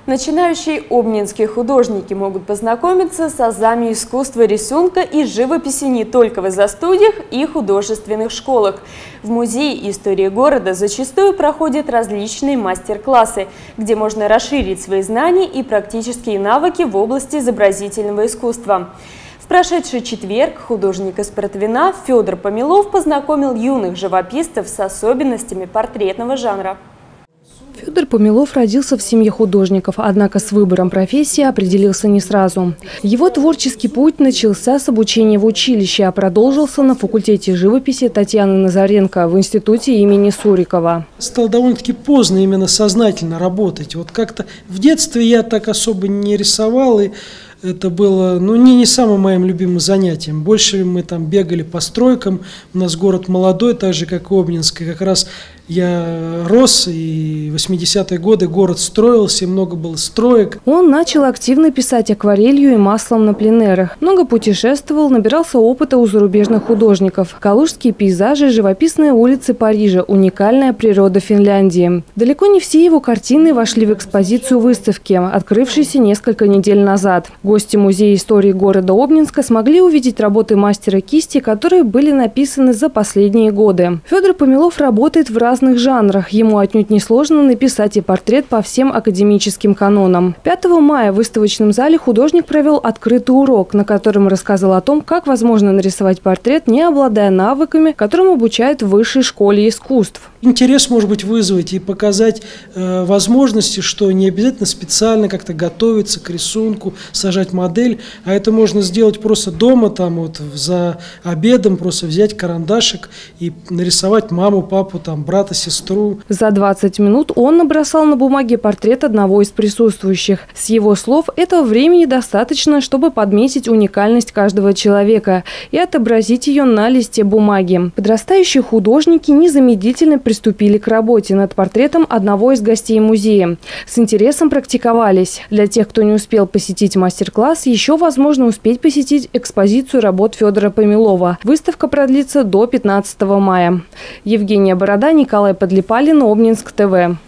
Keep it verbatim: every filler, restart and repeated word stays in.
Начинающие обнинские художники могут познакомиться с азами искусства рисунка и живописи не только в изо-студиях и художественных школах. В Музее истории города зачастую проходят различные мастер-классы, где можно расширить свои знания и практические навыки в области изобразительного искусства. В прошедший четверг художник из Протвино Федор Помелов познакомил юных живописцев с особенностями портретного жанра. Федор Помелов родился в семье художников, однако с выбором профессии определился не сразу. Его творческий путь начался с обучения в училище, а продолжился на факультете живописи Татьяны Назаренко в институте имени Сурикова. Стал довольно-таки поздно именно сознательно работать. Вот как-то в детстве я так особо не рисовал, и это было ну, не, не самым моим любимым занятием. Больше мы там бегали по стройкам. У нас город молодой, так же, как и Обнинск. И как раз я рос, и в восьмидесятые годы город строился, и много было строек. Он начал активно писать акварелью и маслом на пленэрах. Много путешествовал, набирался опыта у зарубежных художников. Калужские пейзажи, живописные улицы Парижа, уникальная природа Финляндии. Далеко не все его картины вошли в экспозицию выставки, открывшейся несколько недель назад. Гости Музея истории города Обнинска смогли увидеть работы мастера кисти, которые были написаны за последние годы. Федор Помелов работает в разных разных жанрах. Ему отнюдь несложно написать и портрет по всем академическим канонам. пятого мая в выставочном зале художник провел открытый урок, на котором рассказал о том, как возможно нарисовать портрет, не обладая навыками, которым обучают в высшей школе искусств. Интерес, может быть, вызвать и показать э, возможности, что не обязательно специально как-то готовиться к рисунку, сажать модель, а это можно сделать просто дома, там вот за обедом, просто взять карандашик и нарисовать маму, папу, там, брата, сестру. За двадцать минут он набросал на бумаге портрет одного из присутствующих. С его слов, этого времени достаточно, чтобы подметить уникальность каждого человека и отобразить ее на листе бумаги. Подрастающие художники незамедлительно приступили к работе над портретом одного из гостей музея. С интересом практиковались. Для тех, кто не успел посетить мастер-класс, еще возможно успеть посетить экспозицию работ Федора Помелова. Выставка продлится до пятнадцатого мая. Евгения Борода, Николай Подлипалин, Обнинск ТВ.